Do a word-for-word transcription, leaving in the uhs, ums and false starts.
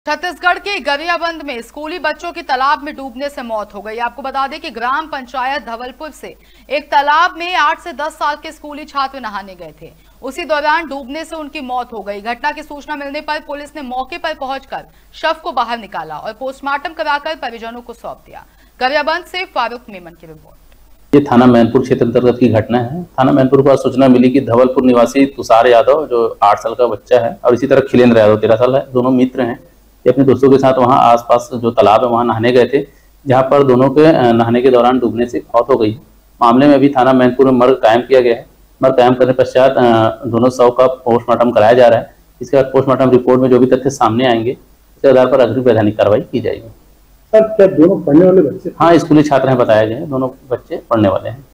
छत्तीसगढ़ के गरियाबंद में स्कूली बच्चों की तालाब में डूबने से मौत हो गई। आपको बता दें कि ग्राम पंचायत धवलपुर से एक तालाब में आठ से दस साल के स्कूली छात्र नहाने गए थे। उसी दौरान डूबने से उनकी मौत हो गई। घटना की सूचना मिलने पर पुलिस ने मौके पर पहुंचकर शव को बाहर निकाला और पोस्टमार्टम कराकर परिजनों को सौंप दिया। गरियाबंद से फारूक मेमन की रिपोर्ट। ये थाना मैनपुर क्षेत्र अंतर्गत की घटना है। थाना मैनपुर को सूचना मिली कि धवलपुर निवासी तुषार यादव जो आठ साल का बच्चा है और इसी तरह खिलेंद्र यादव तेरह साल है, दोनों मित्र हैं। ये अपने दोस्तों के साथ वहां आसपास जो तालाब है वहां नहाने गए थे, जहां पर दोनों के नहाने के दौरान डूबने से मौत हो गई। मामले में अभी थाना मैनपुर में मर्ग कायम किया गया है। मर्ग कायम करने पश्चात दोनों शव का पोस्टमार्टम कराया जा रहा है। इसके बाद पोस्टमार्टम रिपोर्ट में जो भी तथ्य सामने आएंगे उसके आधार पर अग्रिम वैधानिक कार्रवाई की जाएगी। सर, क्या दोनों पढ़ने वाले बच्चे? हाँ, स्कूली छात्र हैं बताया गया है, दोनों बच्चे पढ़ने वाले हैं।